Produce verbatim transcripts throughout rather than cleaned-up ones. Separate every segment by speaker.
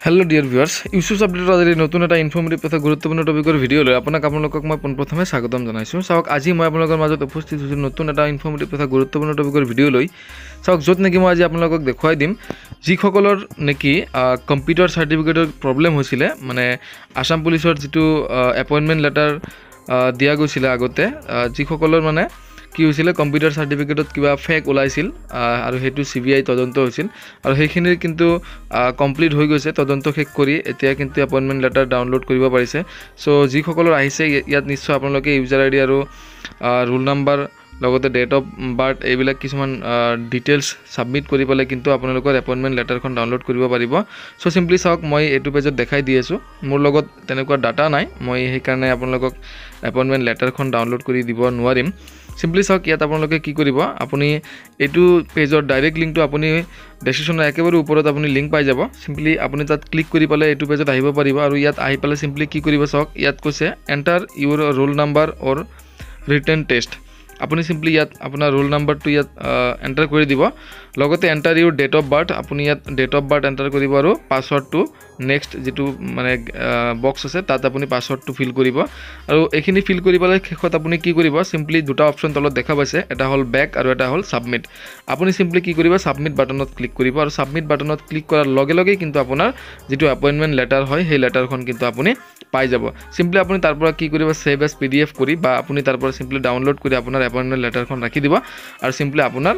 Speaker 1: Hello dear viewers, Yusuf update আজি নতুন এটা ইনফৰ্মেটিভ তথা গুৰুত্বপূৰ্ণ টপিকৰ ভিডিও লৈ আপোনাক আপোনালোকক মই পোনপ্ৰথমে স্বাগতম জনাইছো। চাওক আজি মই আপোনালোকৰ মাজত উপস্থিত হৈছো নতুন এটা ইনফৰ্মেটিভ তথা গুৰুত্বপূৰ্ণ টপিকৰ ভিডিও লৈ। চাওক যত নেকি মই আজি আপোনালোকক দেখুৱাই দিম যিসকলৰ নেকি কম্পিউটাৰ সাৰ্টিফিকেটৰ প্ৰবলেম হৈছিলে, মানে আসাম পুলিচৰ যেটো এপইন্টমেন্ট লেটাৰ দিয়া গৈছিল আগতে, যিসকলৰ মানে কি হৈছিল কম্পিউটাৰ সাৰ্টিফিকেটত কিবা ফেক ওলাইছিল আৰু হেতু সিবিআই তদন্ত হৈছিল আৰু সেইখিনিৰ কিন্তু কমপ্লিট হৈ গৈছে। তদন্ত শেষ কৰি এতিয়া কিন্তু এপইন্টমেন্ট লেটাৰ ডাউনলোড কৰিব পাৰিছে। সো যিসকলৰ আহিছে ইয়াত নিশ্চয় আপোনালোকে ইউজাৰ আইডি আৰু ৰোল নাম্বাৰ লগতে ডেট অফ বাৰ্থ এইবিলাক কিছুমান ডিটেইলছ সাবমিট কৰি পালে কিন্তু আপোনালোকৰ এপইন্টমেন্ট লেটাৰখন ডাউনলোড কৰিব পাৰিব। সো সিম্পলি চাওক মই এইটো পেজত দেখাই দি আছো, মোৰ লগত তেনেকুৱা ডাটা নাই, মই সেই কাৰণে আপোনালোকক এপইন্টমেন্ট লেটাৰখন ডাউনলোড কৰি দিব নোৱাৰিম। সিম্পলি চাওক ইয়াত আপোনালোকে কি কৰিব, আপুনি এইটো পেজৰ ডাইৰেক্ট লিংকটো আপুনি ডেসক্ৰিপচনৰ একেবাৰে ওপৰত আপুনি লিংক পাই যাব। সিম্পলি আপুনি তাত ক্লিক কৰি পালে এইটো পেজত আহিব পাৰিব আৰু ইয়াত আহি পালে সিম্পলি কি কৰিব, চাওক ইয়াত কৈছে enter your roll number or written test. আপুনি সিম্পলি ইয়াত আপোনাৰ ৰোল নাম্বাৰটো ইয়াত এন্টাৰ কৰি দিব, লগতে enter your date of birth, আপুনি ইয়াত ডেট অফ বাৰ্থ এন্টাৰ কৰিব আৰু পাছৱৰ্ডটো নেক্সট যেটো মানে বক্স আছে তাত আপুনি পাছৱৰ্ডটো ফিল কৰিব আৰু এইখিনি ফিল কৰি পালে শেষত আপুনি কি কৰিব, সিম্পলি দুটা অপচন তলত দেখা পাইছে, এটা হল বেক আৰু এটা হল সাবমিট। আপুনি সিম্পলি কি কৰিব, সাবমিট বাটনত ক্লিক কৰিব আৰু সাবমিট বাটনত ক্লিক কৰাৰ লগে লগে কিন্তু আপোনাৰ যেটো এপইন্টমেন্ট লেটাৰ হয় সেই লেটাৰখন কিন্তু আপুনি পাই যাব। সিম্পলি আপুনি তাৰ পৰা কি কৰিব, সেভ এজ পিডিএফ কৰি বা আপুনি তাৰ পৰা সিম্পলি ডাউনলোড কৰি আপোনাৰ এপইন্টমেন্ট লেটাৰখন ৰাখি দিব আৰু সিম্পলি আপোনাৰ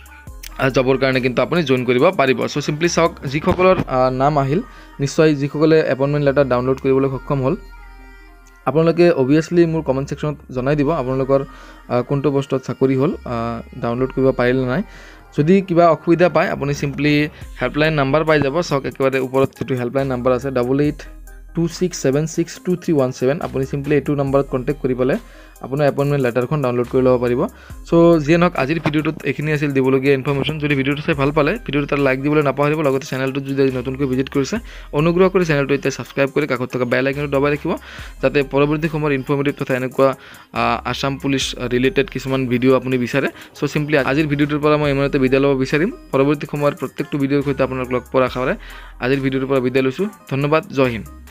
Speaker 1: জবৰ কাৰণে কিন্তু আপুনি জয়েন কৰিব পাৰিব। সো সিম্পলি চাওক যিসকলৰ নাম আহিল, নিশ্চয় যিসকলে এপইন্টমেন্ট লেটাৰ ডাউনলোড কৰিবলৈ সক্ষম হ'ল, আপোনালোকে অবভিয়াসলি মোৰ কমেন্ট সেকশনত জনাই দিব আপোনালোকৰ কোনটো পোষ্টত চাকৰি হ'ল, ডাউনলোড কৰিব পাৰিলে নাই। যদি কিবা অসুবিধা পায় আপুনি সিম্পলি হেল্পলাইন নাম্বাৰ পাই যাব। চাওক একেবাৰে ওপৰত যেটো হেল্পলাইন নাম্বাৰ আছে double eight two six seven six two three one seven, আপুনি সিম্পলি এইটো নাম্বাৰত কন্টেক্ট কৰি পালে আপোনাৰ এপইন্টমেন্ট লেটাৰখন ডাউনলোড কৰি ল'ব পাৰিব। সো যিয়ে নহওক আজিৰ ভিডিওটোত এইখিনি আছিল দিবলগীয়া ইনফৰমেশ্যন। যদি ভিডিওটো চাই ভাল পালে ভিডিওটো এটা লাইক দিবলৈ নাপাহৰিব, লগতে চেনেলটো যদি নতুনকৈ ভিজিট কৰিছে অনুগ্ৰহ কৰি চেনেলটো এতিয়া সাবস্ক্ৰাইব কৰি কাষত থকা বেল আইকনটো দবাই ৰাখিব, যাতে পৰৱৰ্তী সময়ৰ ইনফৰমেটিভ তথা এনেকুৱা আসাম পুলিচ ৰিলেটেড কিছুমান ভিডিও আপুনি বিচাৰে। সো সিম্পলি আজিৰ ভিডিওটোৰ পৰা মই ইমানতে বিদায় ল'ব বিচাৰিম। পৰৱৰ্তী সময়ৰ প্ৰত্যেকটো ভিডিওৰ সৈতে আপোনাক লগ পোৱাৰ আশাৰে আজিৰ ভিডিওটোৰ পৰা বিদায় লৈছোঁ। ধন্যবাদ, জয় হিন্দ।